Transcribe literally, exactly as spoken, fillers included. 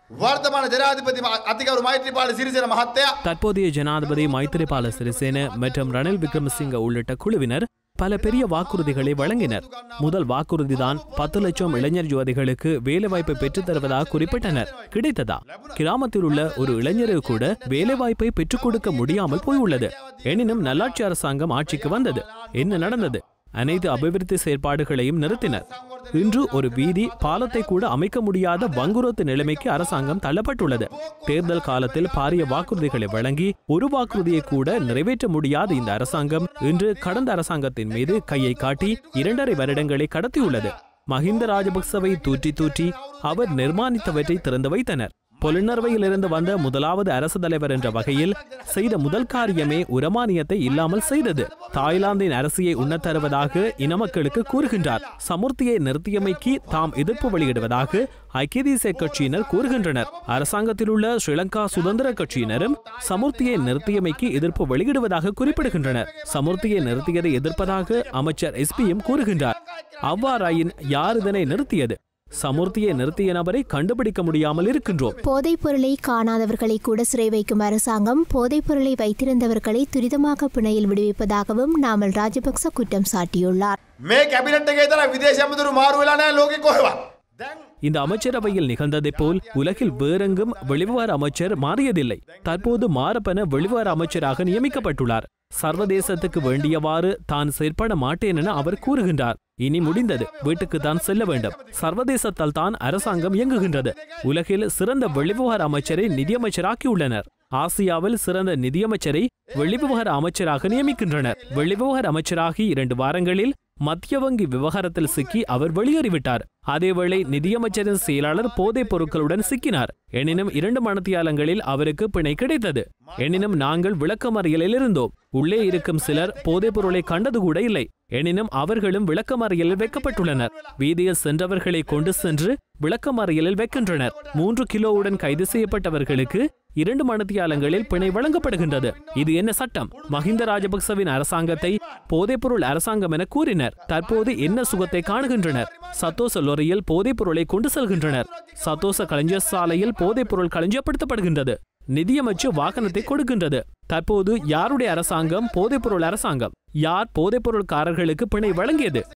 වර්තමාන ජනාධිපති අතිගරු මෛත්‍රීපාල සිරිසේන මහත්තයා தற்போதைய ஜனாதிபதி மைத்திரிபால சிறிசேன மற்றும் ரணில் விக்ரமசிங்க உள்ளிட்ட குழுவினர் பல பெரிய வாக்குறுதிகளை வழங்கினர். முதல் வாக்குறுதிதான் பத்து லட்சம் இளைஞர் யுவதிகளுக்கு வேலைவாய்ப்பை பெற்றுத் தருவதாக குறிப்பிட்டனர். கிடைத்ததா? கிராமத்தில் உள்ள ஒரு இளைஞருக்கு கூட வேலைவாய்ப்பை பெற்றுக் கொடுக்க முடியாமல் போயுள்ளது. எனினும் நல்லாட்சி அரசாங்கம் ஆட்சிக்கு வந்தது. என்ன நடந்தது? அனைத்து அபிவிருத்தி செயற்பாடுகளையும் நிறுத்தினர். இன்று ஒரு வீதி பாலத்தை கூட அமைக்க முடியாத வங்குரோத்து நிலைமைக்கு அரசாங்கம் தள்ளப்பட்டுள்ளது. தேர்தல் காலத்தில் பாரிய வாக்குறுதிகளை வழங்கி ஒரு வாக்குறுதியை கூட நிறைவேற்ற முடியாத இந்த அரசாங்கம் இன்று கடந்த அரசாங்கத்தின் மீது கையை காட்டி இரண்டரை வருடங்களை கடத்தியுள்ளது. மஹிந்த ராஜபக்சவை தூற்றி தூற்றி அவர் நிர்மாணித்தவற்றை திறந்து வைத்தனர். பொலினர்வையிலிருந்து வந்த முதலாவது அரசு தலைவர் என்ற வகையில் செய்த முதல் காரியமே உரமானியத்தை இல்லாமல் செய்தது. தாய்லாந்தின் அரசியை உண்ணத் தருவதாக இன மக்களுக்கு கூறுகின்றார். சமுர்த்தியை நிறுத்தியமைக்கு தாம் எதிர்ப்பு வெளியிடுவதாக ஐக்கிய தேசிய கட்சியினர் கூறுகின்றனர். அரசாங்கத்தில் உள்ள ஸ்ரீலங்கா சுதந்திர கட்சியினரும் சமுர்த்தியை நிறுத்தியமைக்கு எதிர்ப்பு வெளியிடுவதாக குறிப்பிடுகின்றனர். சமுர்த்தியை நிறுத்தியதை எதிர்ப்பதாக அமைச்சர் எஸ்பியும் கூறுகின்றார். அவ்வாறாயின் யார் இதனை நிறுத்தியது? சமுர்த்தியை நிறுத்திய நபரை கண்டுபிடிக்க முடியாமல் இருக்கின்றோம். போதைப் பொருளை காணாதவர்களை கூட சிறை வைக்கும் அரசாங்கம் போதைப் பொருளை வைத்திருந்தவர்களை துரிதமாக பிணையில் விடுவிப்பதாகவும் நாமல் ராஜபக்ச குற்றம் சாட்டியுள்ளார். මේ කැබිනට් එකේ තරම් විදේශ ඇමතුරු මාරු වෙලා නැහැ ලෝකෙ කොහෙවත්. இந்த அமைச்சரவையில் நிகழ்ந்ததை போல் உலகில் வேறெங்கும் வெளிவிவகார அமைச்சர் மாறியதில்லை. தற்போது மாரப்பன வெளிவிவகார அமைச்சராக நியமிக்கப்பட்டுள்ளார். சர்வதேசத்துக்கு வேண்டியவாறு தான் செயற்பட மாட்டேன் என அவர் கூறுகின்றார். இனி முடிந்தது, வீட்டுக்கு தான் செல்ல வேண்டும். சர்வதேசத்தால் தான் அரசாங்கம் இயங்குகின்றது. உலகில் சிறந்த வெளிவிவகார அமைச்சரை நிதியமைச்சராக்கியுள்ளனர். ஆசியாவில் சிறந்த நிதியமைச்சரை வெளிவிவகார அமைச்சராக நியமிக்கின்றனர். வெளிவிவகார அமைச்சராகி இரண்டு வாரங்களில் மத்திய வங்கி விவகாரத்தில் சிக்கி அவர் வெளியேறிவிட்டார். அதேவேளை நிதியமைச்சரின் செயலாளர் போதைப் பொருட்களுடன் சிக்கினார். எனினும் இரண்டு மணித்தியாலங்களில் அவருக்கு பிணை கிடைத்தது. எனினும் நாங்கள் விளக்கமறியலில் இருந்தோம். உள்ளே இருக்கும் சிலர் போதைப் பொருளை கண்டது கூட இல்லை. எனினும் அவர்களும் விளக்கமறியலில் வைக்கப்பட்டுள்ளனர். வீதியில் சென்றவர்களை கொண்டு சென்று விளக்கமறியலில் வைக்கின்றனர். மூன்று கிலோவுடன் கைது செய்யப்பட்டவர்களுக்கு இரண்டு மணித்தியாலங்களில் பிணை வழங்கப்படுகின்றது. இது என்ன சட்டம்? மஹிந்த ராஜபக்சவின் அரசாங்கத்தை போதைப்பொருள் அரசாங்கம் என கூறினர். தற்போது என்ன சுகத்தை காணுகின்றனர்? சத்தோச லொரியில் போதைப் பொருளை கொண்டு செல்கின்றனர். சத்தோச களஞ்சிய சாலையில் போதைப் பொருள் களஞ்சியப்படுத்தப்படுகின்றது. நிதியமைச்சு வாகனத்தை கொடுக்கின்றது. தற்போது யாருடைய அரசாங்கம் போதைப்பொருள் அரசாங்கம்? யார் போதைப்பொருள்காரர்களுக்கு பிணை வழங்கியது?